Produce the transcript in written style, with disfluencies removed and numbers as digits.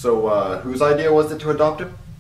So, whose idea was it to adopt him?